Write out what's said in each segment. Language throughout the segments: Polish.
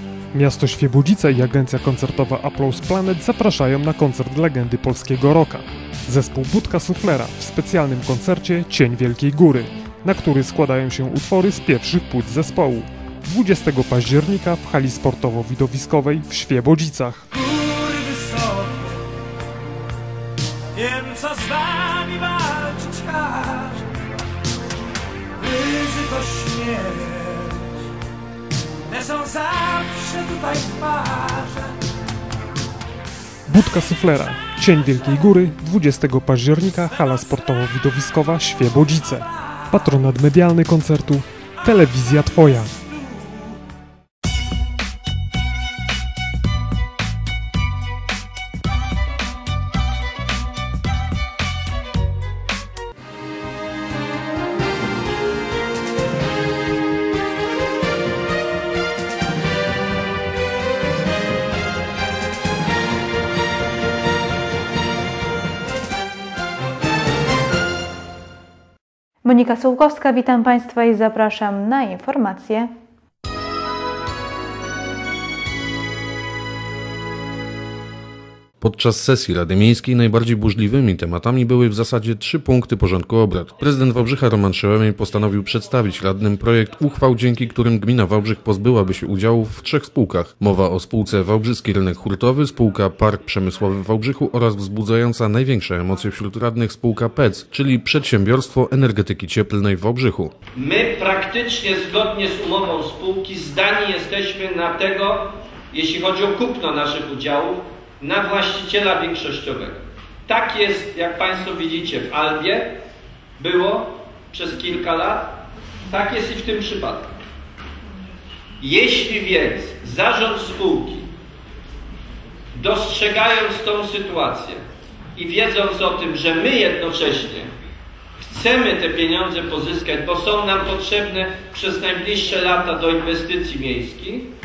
Miasto Świebodzice i agencja koncertowa Applause Planet zapraszają na koncert legendy polskiego rocka. Zespół Budka Suflera w specjalnym koncercie Cień Wielkiej Góry, na który składają się utwory z pierwszych płyt zespołu. 20 października w hali sportowo-widowiskowej w Świebodzicach. Góry wysokie, wiem co z wami walczyć aż. Ryzyko, śmierć, te są zawsze tutaj w parze. Budka Suflera, Cień Wielkiej Góry, 20 października, hala sportowo-widowiskowa Świebodzice. Patronat medialny koncertu Telewizja Twoja. Monika Sułkowska, witam Państwa i zapraszam na informacje. Podczas sesji Rady Miejskiej najbardziej burzliwymi tematami były w zasadzie 3 punkty porządku obrad. Prezydent Wałbrzycha Roman Szełemiej postanowił przedstawić radnym projekt uchwał, dzięki którym gmina Wałbrzych pozbyłaby się udziałów w 3 spółkach. Mowa o spółce Wałbrzyski Rynek Hurtowy, spółka Park Przemysłowy w Wałbrzychu oraz wzbudzająca największe emocje wśród radnych spółka PEC, czyli Przedsiębiorstwo Energetyki Cieplnej w Wałbrzychu. My praktycznie zgodnie z umową spółki zdani jesteśmy na tego, jeśli chodzi o kupno naszych udziałów, na właściciela większościowego. Tak jest, jak Państwo widzicie, w Albie było przez kilka lat, tak jest i w tym przypadku. Jeśli więc zarząd spółki, dostrzegając tą sytuację i wiedząc o tym, że my jednocześnie chcemy te pieniądze pozyskać, bo są nam potrzebne przez najbliższe lata do inwestycji miejskich,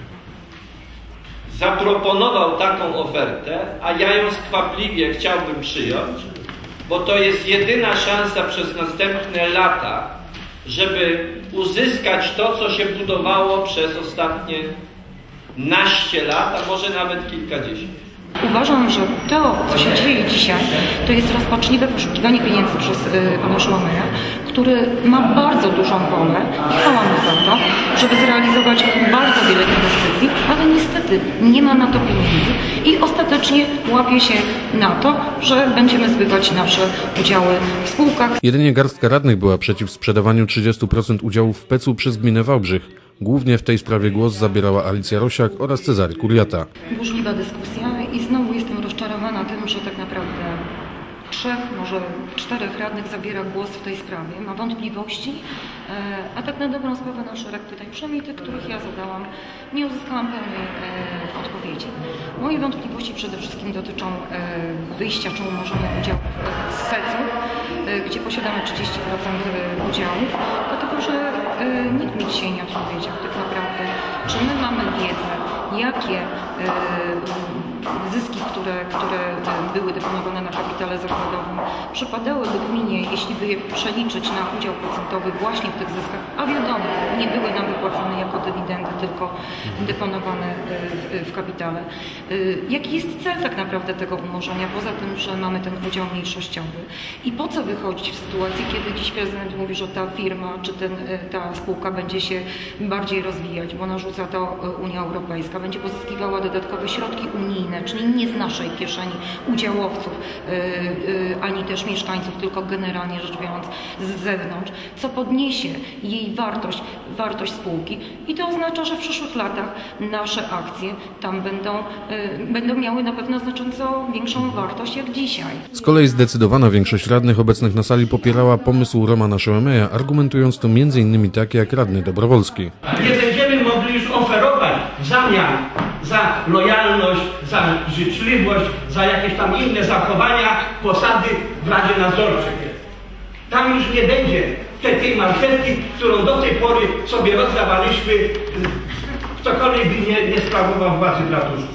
zaproponował taką ofertę, a ja ją skwapliwie chciałbym przyjąć, bo to jest jedyna szansa przez następne lata, żeby uzyskać to, co się budowało przez ostatnie naście lat, a może nawet kilkadziesiąt. Uważam, że to, co się dzieje dzisiaj, to jest rozpaczliwe poszukiwanie pieniędzy przez pana Szełomera, który ma bardzo dużą wolę i chwała mu za to, żeby zrealizować bardzo wiele inwestycji, ale niestety nie ma na to pieniędzy i ostatecznie łapie się na to, że będziemy zbywać nasze udziały w spółkach. Jedynie garstka radnych była przeciw sprzedawaniu 30% udziałów w PEC-u przez gminę Wałbrzych. Głównie w tej sprawie głos zabierała Alicja Rosiak oraz Cezary Kuriata. Burzliwa dyskusja i znowu jestem rozczarowana tym, że tak naprawdę 3, może 4 radnych zabiera głos w tej sprawie, ma wątpliwości, a tak na dobrą sprawę na szereg pytań, przynajmniej tych, których ja zadałam, nie uzyskałam pełnej odpowiedzi. Moje wątpliwości przede wszystkim dotyczą wyjścia czy umorzenia udziałów w PEC-u, gdzie posiadamy 30% udziałów, dlatego że nikt mi dzisiaj nie odpowiedział tak naprawdę, czy my mamy wiedzę, jakie zyski, które były deponowane na kapitale zakładowym, przypadałyby gminie, jeśli by je przeliczyć na udział procentowy właśnie w tych zyskach, a wiadomo, nie były nam wypłacane jako dywidendy, tylko deponowane w kapitale. Jaki jest cel tak naprawdę tego umorzenia, poza tym, że mamy ten udział mniejszościowy? I po co wychodzić w sytuacji, kiedy dziś prezydent mówi, że ta firma czy ta spółka będzie się bardziej rozwijać, bo narzuca to Unia Europejska, będzie pozyskiwała dodatkowe środki unijne, czyli nie z naszej kieszeni udziałowców, ani też mieszkańców, tylko generalnie rzecz biorąc z zewnątrz, co podniesie jej wartość spółki i to oznacza, że w przyszłych latach nasze akcje tam będą miały na pewno znacząco większą wartość jak dzisiaj. Z kolei zdecydowana większość radnych obecnych na sali popierała pomysł Romana Szełomieja, argumentując to m.in. tak jak radny Dobrowolski. Nie będziemy mogli już oferować w zamian za lojalność, za życzliwość, za jakieś tam inne zachowania, posady w Radzie Nadzorczej. Tam już nie będzie tej marchewki, którą do tej pory sobie rozdawaliśmy, ktokolwiek by nie sprawował władzy w ratuszu.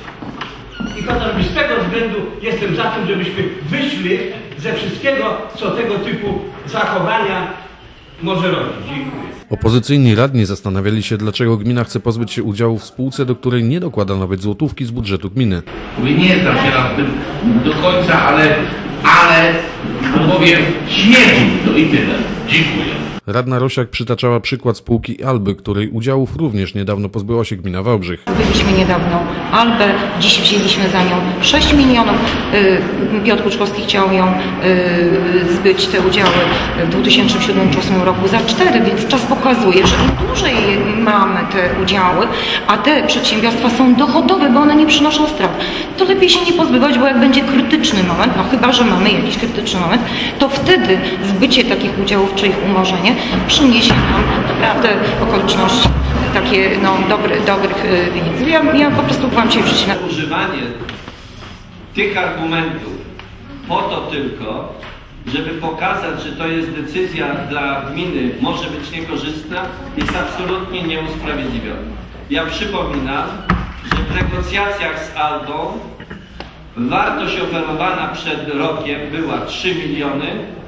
I chociażby z tego względu jestem za tym, żebyśmy wyszli ze wszystkiego, co tego typu zachowania może robić. Dziękuję. Opozycyjni radni zastanawiali się, dlaczego gmina chce pozbyć się udziału w spółce, do której nie dokłada nawet złotówki z budżetu gminy. Nie znam się na tym do końca, ale powiem, śmierdzi to i tyle. Dziękuję. Radna Rosiak przytaczała przykład spółki Alby, której udziałów również niedawno pozbyła się gmina Wałbrzych. Zbyliśmy niedawno Albę, dziś wzięliśmy za nią 6 milionów. Piotr Kuczkowski chciał ją zbyć, te udziały w 2007-2008 roku za 4, więc czas pokazuje, że im dłużej mamy te udziały, a te przedsiębiorstwa są dochodowe, bo one nie przynoszą strat, to lepiej się nie pozbywać, bo jak będzie krytyczny moment, no chyba że mamy jakiś krytyczny moment, to wtedy zbycie takich udziałów czy ich umorzenie przyniesie nam naprawdę okoliczności takie dobrych pieniędzy. Ja po prostu byłam się wrzucić na używanie tych argumentów po to tylko, żeby pokazać, że to jest decyzja dla gminy, może być niekorzystna, jest absolutnie nieusprawiedliwiona. Ja przypominam, że w negocjacjach z Albą wartość oferowana przed rokiem była 3 miliony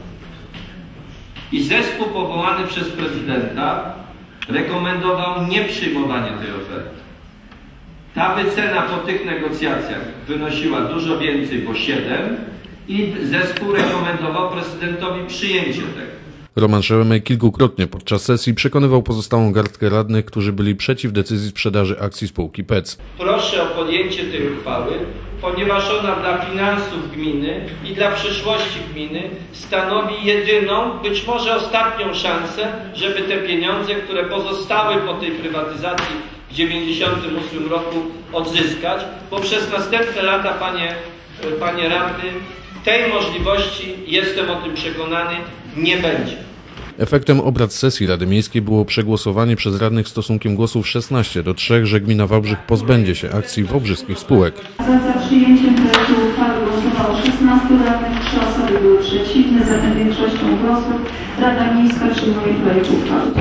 i zespół powołany przez prezydenta rekomendował nieprzyjmowanie tej oferty. Ta wycena po tych negocjacjach wynosiła dużo więcej, bo 7, i zespół rekomendował prezydentowi przyjęcie tego. Roman Szełemej kilkukrotnie podczas sesji przekonywał pozostałą garstkę radnych, którzy byli przeciw decyzji sprzedaży akcji spółki PEC. Proszę o podjęcie tej uchwały, ponieważ ona dla finansów gminy i dla przyszłości gminy stanowi jedyną, być może ostatnią szansę, żeby te pieniądze, które pozostały po tej prywatyzacji w 1998 roku odzyskać, bo przez następne lata, panie radny, tej możliwości, jestem o tym przekonany, nie będzie. Efektem obrad sesji Rady Miejskiej było przegłosowanie przez radnych stosunkiem głosów 16-3, że gmina Wałbrzych pozbędzie się akcji wałbrzyskich spółek. Za przyjęciem projektu uchwały głosowało 16 radnych, 3 osoby były przeciwne, zatem większością głosów Rada Miejska przyjmuje projekt uchwały.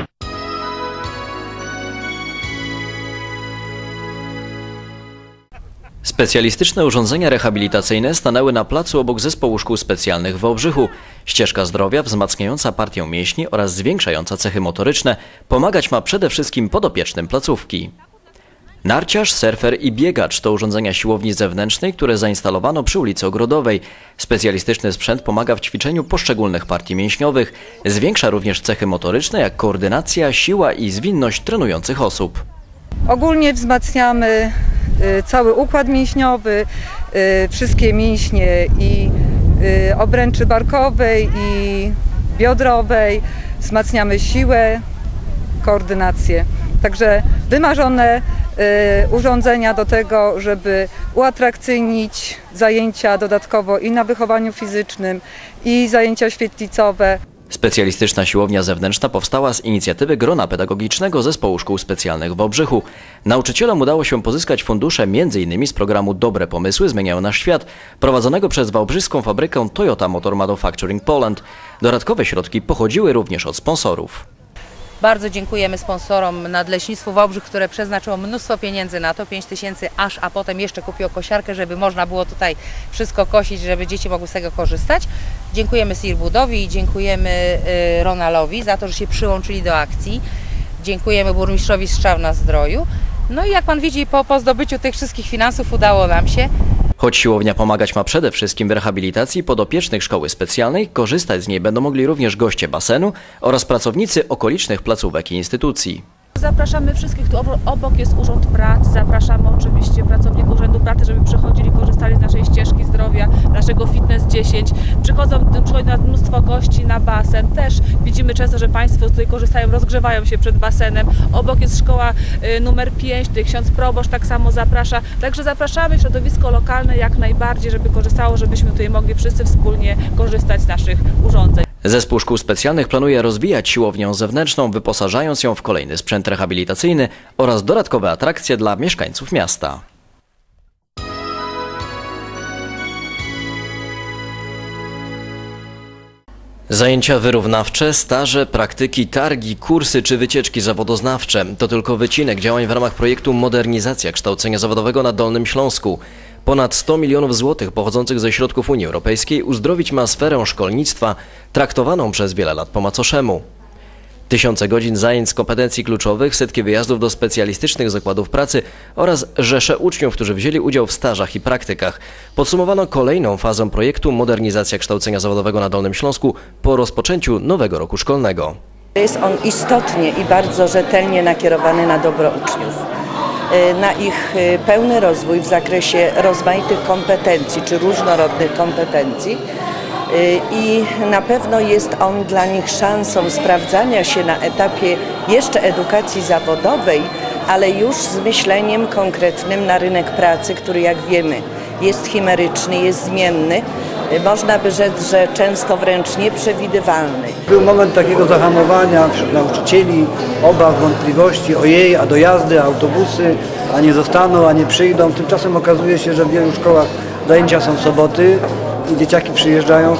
Specjalistyczne urządzenia rehabilitacyjne stanęły na placu obok zespołu szkół specjalnych w Wałbrzychu. Ścieżka zdrowia wzmacniająca partię mięśni oraz zwiększająca cechy motoryczne pomagać ma przede wszystkim podopiecznym placówki. Narciarz, surfer i biegacz to urządzenia siłowni zewnętrznej, które zainstalowano przy ulicy Ogrodowej. Specjalistyczny sprzęt pomaga w ćwiczeniu poszczególnych partii mięśniowych. Zwiększa również cechy motoryczne jak koordynacja, siła i zwinność trenujących osób. Ogólnie wzmacniamy cały układ mięśniowy, wszystkie mięśnie i obręczy barkowej i biodrowej. Wzmacniamy siłę, koordynację. Także wymarzone urządzenia do tego, żeby uatrakcyjnić zajęcia dodatkowo i na wychowaniu fizycznym, i zajęcia świetlicowe. Specjalistyczna siłownia zewnętrzna powstała z inicjatywy grona pedagogicznego Zespołu Szkół Specjalnych w Wałbrzychu. Nauczycielom udało się pozyskać fundusze m.in. z programu Dobre Pomysły Zmieniają Nasz Świat, prowadzonego przez wałbrzyską fabrykę Toyota Motor Manufacturing Poland. Dodatkowe środki pochodziły również od sponsorów. Bardzo dziękujemy sponsorom Nadleśnictwu Wałbrzych, które przeznaczyło mnóstwo pieniędzy na to, 5 000 aż, a potem jeszcze kupiło kosiarkę, żeby można było tutaj wszystko kosić, żeby dzieci mogły z tego korzystać. Dziękujemy Sirbudowi i dziękujemy Ronalowi za to, że się przyłączyli do akcji. Dziękujemy burmistrzowi Strzał-na-Zdroju. No i jak pan widzi, po zdobyciu tych wszystkich finansów udało nam się. Choć siłownia pomagać ma przede wszystkim w rehabilitacji podopiecznych szkoły specjalnej, korzystać z niej będą mogli również goście basenu oraz pracownicy okolicznych placówek i instytucji. Zapraszamy wszystkich, tu obok jest Urząd Pracy, zapraszamy oczywiście pracowników Urzędu Pracy, żeby przychodzili, korzystali z naszej ścieżki zdrowia, naszego Fitness 10. Przychodzi nas mnóstwo gości na basen, też widzimy często, że Państwo tutaj korzystają, rozgrzewają się przed basenem. Obok jest szkoła numer 5, tutaj ksiądz proboszcz tak samo zaprasza, także zapraszamy środowisko lokalne jak najbardziej, żeby korzystało, żebyśmy tutaj mogli wszyscy wspólnie korzystać z naszych urządzeń. Zespół szkół specjalnych planuje rozwijać siłownię zewnętrzną, wyposażając ją w kolejny sprzęt rehabilitacyjny oraz dodatkowe atrakcje dla mieszkańców miasta. Zajęcia wyrównawcze, staże, praktyki, targi, kursy czy wycieczki zawodoznawcze to tylko wycinek działań w ramach projektu Modernizacja kształcenia zawodowego na Dolnym Śląsku. Ponad 100 milionów złotych pochodzących ze środków Unii Europejskiej uzdrowić ma sferę szkolnictwa traktowaną przez wiele lat po macoszemu. Tysiące godzin zajęć z kompetencji kluczowych, setki wyjazdów do specjalistycznych zakładów pracy oraz rzesze uczniów, którzy wzięli udział w stażach i praktykach. Podsumowano kolejną fazę projektu Modernizacja kształcenia zawodowego na Dolnym Śląsku po rozpoczęciu nowego roku szkolnego. Jest on istotnie i bardzo rzetelnie nakierowany na dobro uczniów, na ich pełny rozwój w zakresie rozmaitych kompetencji czy różnorodnych kompetencji. I na pewno jest on dla nich szansą sprawdzania się na etapie jeszcze edukacji zawodowej, ale już z myśleniem konkretnym na rynek pracy, który, jak wiemy, jest chimeryczny, jest zmienny. Można by rzec, że często wręcz nieprzewidywalny. Był moment takiego zahamowania wśród nauczycieli, obaw, wątpliwości, ojej, a dojazdy, autobusy, a nie zostaną, a nie przyjdą. Tymczasem okazuje się, że w wielu szkołach zajęcia są w soboty i dzieciaki przyjeżdżają,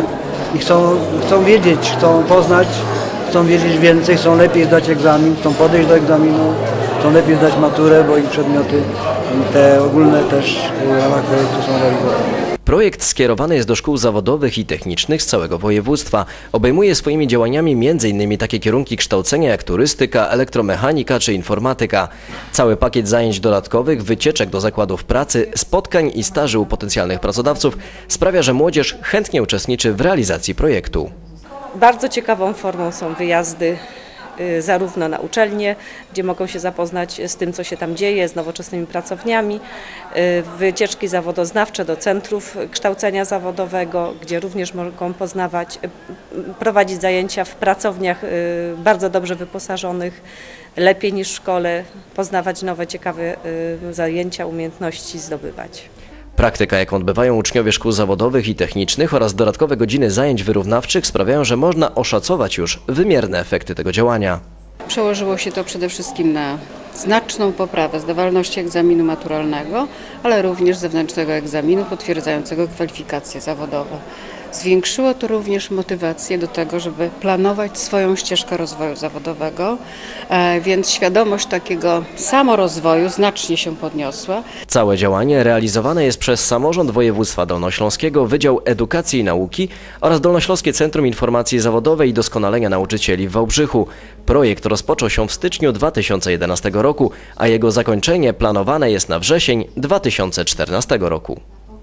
chcą wiedzieć, chcą poznać, chcą wiedzieć więcej, chcą lepiej zdać egzamin, chcą podejść do egzaminu, chcą lepiej zdać maturę, bo ich przedmioty te ogólne też w ramach projektu są realizowane. Projekt skierowany jest do szkół zawodowych i technicznych z całego województwa. Obejmuje swoimi działaniami m.in. takie kierunki kształcenia jak turystyka, elektromechanika czy informatyka. Cały pakiet zajęć dodatkowych, wycieczek do zakładów pracy, spotkań i staży u potencjalnych pracodawców sprawia, że młodzież chętnie uczestniczy w realizacji projektu. Bardzo ciekawą formą są wyjazdy zarówno na uczelnie, gdzie mogą się zapoznać z tym, co się tam dzieje, z nowoczesnymi pracowniami, wycieczki zawodoznawcze do centrów kształcenia zawodowego, gdzie również mogą poznawać, prowadzić zajęcia w pracowniach bardzo dobrze wyposażonych, lepiej niż w szkole, poznawać nowe, ciekawe zajęcia, umiejętności zdobywać. Praktyka, jaką odbywają uczniowie szkół zawodowych i technicznych oraz dodatkowe godziny zajęć wyrównawczych sprawiają, że można oszacować już wymierne efekty tego działania. Przełożyło się to przede wszystkim na znaczną poprawę zdawalności egzaminu maturalnego, ale również zewnętrznego egzaminu potwierdzającego kwalifikacje zawodowe. Zwiększyło to również motywację do tego, żeby planować swoją ścieżkę rozwoju zawodowego, więc świadomość takiego samorozwoju znacznie się podniosła. Całe działanie realizowane jest przez Samorząd Województwa Dolnośląskiego, Wydział Edukacji i Nauki oraz Dolnośląskie Centrum Informacji Zawodowej i Doskonalenia Nauczycieli w Wałbrzychu. Projekt rozpoczął się w styczniu 2011 roku, a jego zakończenie planowane jest na wrzesień 2014 roku.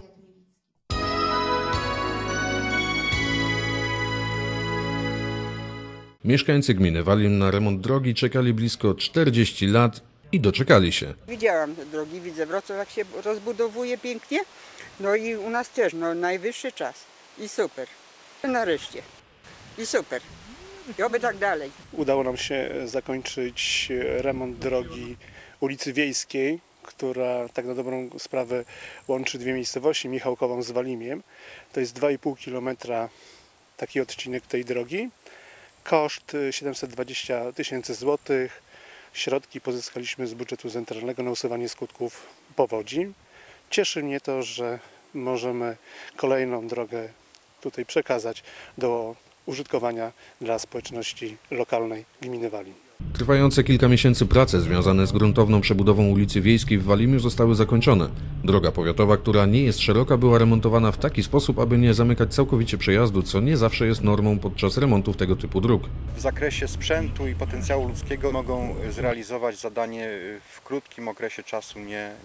Mieszkańcy gminy Walim na remont drogi czekali blisko 40 lat i doczekali się. Widziałam te drogi, widzę Wrocław jak się rozbudowuje pięknie, no i u nas też, no najwyższy czas i super, nareszcie i super, i oby tak dalej. Udało nam się zakończyć remont drogi ulicy Wiejskiej, która tak na dobrą sprawę łączy dwie miejscowości, Michałkową z Walimiem. To jest 2,5 km taki odcinek tej drogi. Koszt 720 000 złotych. Środki pozyskaliśmy z budżetu centralnego na usuwanie skutków powodzi. Cieszy mnie to, że możemy kolejną drogę tutaj przekazać do użytkowania dla społeczności lokalnej gminy Walim. Trwające kilka miesięcy prace związane z gruntowną przebudową ulicy Wiejskiej w Walimiu zostały zakończone. Droga powiatowa, która nie jest szeroka, była remontowana w taki sposób, aby nie zamykać całkowicie przejazdu, co nie zawsze jest normą podczas remontów tego typu dróg. W zakresie sprzętu i potencjału ludzkiego mogą zrealizować zadanie w krótkim okresie czasu,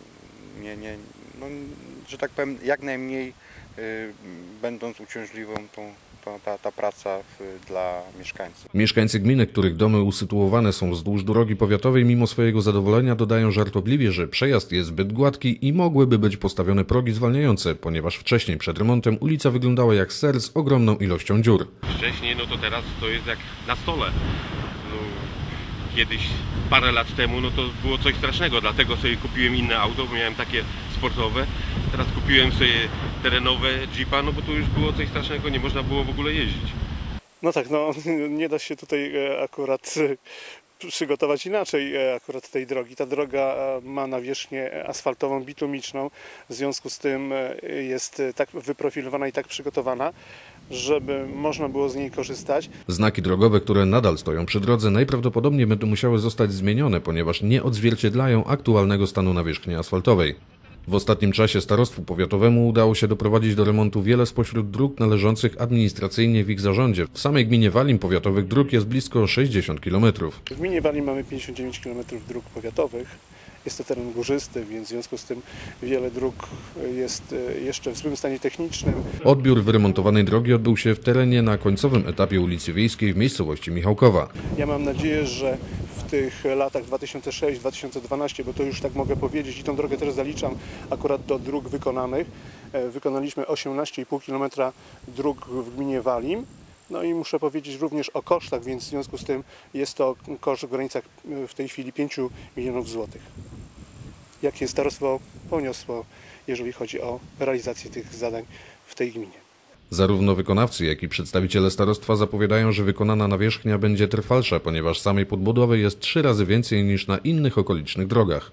że tak powiem, jak najmniej będąc uciążliwą ta praca dla mieszkańców. Mieszkańcy gminy, których domy usytuowane są wzdłuż drogi powiatowej, mimo swojego zadowolenia dodają żartobliwie, że przejazd jest zbyt gładki i mogłyby być postawione progi zwalniające, ponieważ wcześniej przed remontem ulica wyglądała jak ser z ogromną ilością dziur. Wcześniej, no to teraz to jest jak na stole. No, kiedyś, parę lat temu, no to było coś strasznego, dlatego sobie kupiłem inne auto, bo miałem takie sportowe. Teraz kupiłem sobie terenowe Jeepa, no bo to już było coś strasznego, nie można było w ogóle jeździć. No tak, no nie da się tutaj akurat przygotować inaczej akurat tej drogi. Ta droga ma nawierzchnię asfaltową, bitumiczną, w związku z tym jest tak wyprofilowana i tak przygotowana, żeby można było z niej korzystać. Znaki drogowe, które nadal stoją przy drodze, najprawdopodobniej będą musiały zostać zmienione, ponieważ nie odzwierciedlają aktualnego stanu nawierzchni asfaltowej. W ostatnim czasie starostwu powiatowemu udało się doprowadzić do remontu wiele spośród dróg należących administracyjnie w ich zarządzie. W samej gminie Walim powiatowych dróg jest blisko 60 km. W gminie Walim mamy 59 km dróg powiatowych. Jest to teren górzysty, więc w związku z tym wiele dróg jest jeszcze w złym stanie technicznym. Odbiór wyremontowanej drogi odbył się w terenie na końcowym etapie ulicy Wiejskiej w miejscowości Michałkowa. Ja mam nadzieję, że w tych latach 2006-2012, bo to już tak mogę powiedzieć i tą drogę też zaliczam akurat do dróg wykonanych, wykonaliśmy 18,5 km dróg w gminie Walim. No i muszę powiedzieć również o kosztach, więc w związku z tym jest to koszt w granicach w tej chwili 5 milionów złotych. Jakie starostwo poniosło, jeżeli chodzi o realizację tych zadań w tej gminie. Zarówno wykonawcy, jak i przedstawiciele starostwa zapowiadają, że wykonana nawierzchnia będzie trwalsza, ponieważ samej podbudowy jest 3 razy więcej niż na innych okolicznych drogach.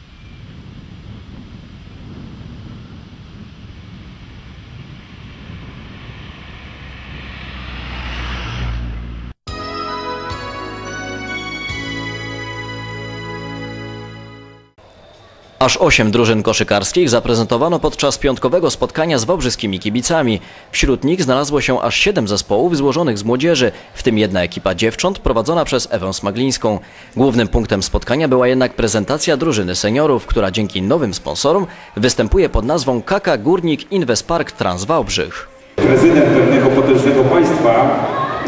Aż 8 drużyn koszykarskich zaprezentowano podczas piątkowego spotkania z wałbrzyskimi kibicami. Wśród nich znalazło się aż 7 zespołów złożonych z młodzieży, w tym jedna ekipa dziewcząt prowadzona przez Ewę Smaglińską. Głównym punktem spotkania była jednak prezentacja drużyny seniorów, która dzięki nowym sponsorom występuje pod nazwą KK Górnik Inwespark Trans Wałbrzych. Prezydent pewnego potężnego państwa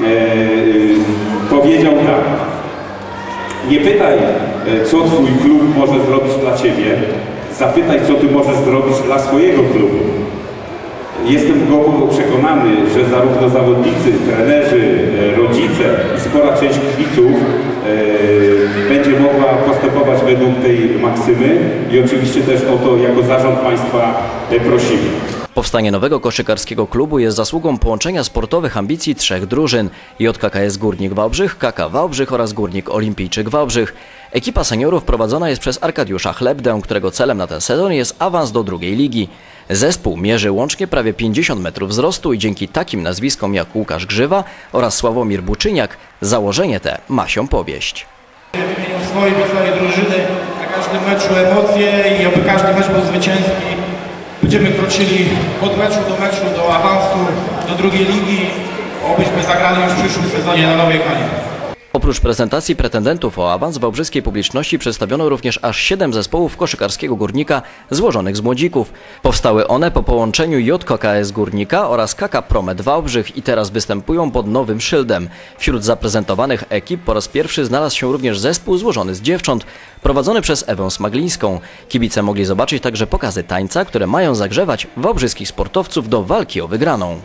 powiedział tak: nie pytaj, co twój klub może zrobić dla ciebie, zapytaj, co ty możesz zrobić dla swojego klubu. Jestem głęboko przekonany, że zarówno zawodnicy, trenerzy, rodzice i spora część kibiców będzie mogła postępować według tej maksymy i oczywiście też o to jako zarząd państwa prosimy. Powstanie nowego koszykarskiego klubu jest zasługą połączenia sportowych ambicji 3 drużyn: JKKS Górnik Wałbrzych, KK Wałbrzych oraz Górnik Olimpijczyk Wałbrzych. Ekipa seniorów prowadzona jest przez Arkadiusza Chlebdę, którego celem na ten sezon jest awans do drugiej ligi. Zespół mierzy łącznie prawie 50 metrów wzrostu i dzięki takim nazwiskom jak Łukasz Grzywa oraz Sławomir Buczyniak założenie te ma się powieść. W imieniu swojej drużyny na każdym meczu emocje i aby każdy mecz był zwycięski. Będziemy kroczyli od meczu do awansu do drugiej ligi, obyśmy zagrali już w przyszłym sezonie na nowej hali. Oprócz prezentacji pretendentów o awans wałbrzyskiej publiczności przedstawiono również aż 7 zespołów koszykarskiego Górnika złożonych z młodzików. Powstały one po połączeniu JKKS Górnika oraz KK Promet Wałbrzych i teraz występują pod nowym szyldem. Wśród zaprezentowanych ekip po raz pierwszy znalazł się również zespół złożony z dziewcząt, prowadzony przez Ewę Smaglińską. Kibice mogli zobaczyć także pokazy tańca, które mają zagrzewać wałbrzyskich sportowców do walki o wygraną.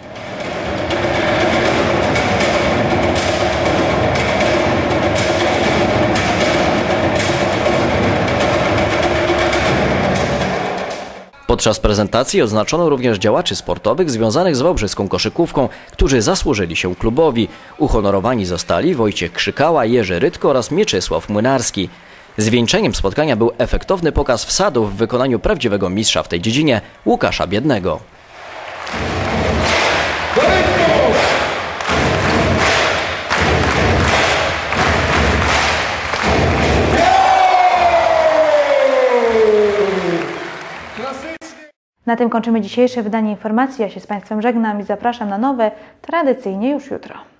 Podczas prezentacji odznaczono również działaczy sportowych związanych z wałbrzyską koszykówką, którzy zasłużyli się klubowi. Uhonorowani zostali Wojciech Krzykała, Jerzy Rydko oraz Mieczysław Młynarski. Zwieńczeniem spotkania był efektowny pokaz wsadów w wykonaniu prawdziwego mistrza w tej dziedzinie, Łukasza Biednego. Na tym kończymy dzisiejsze wydanie informacji. Ja się z Państwem żegnam i zapraszam na nowe, tradycyjnie już jutro.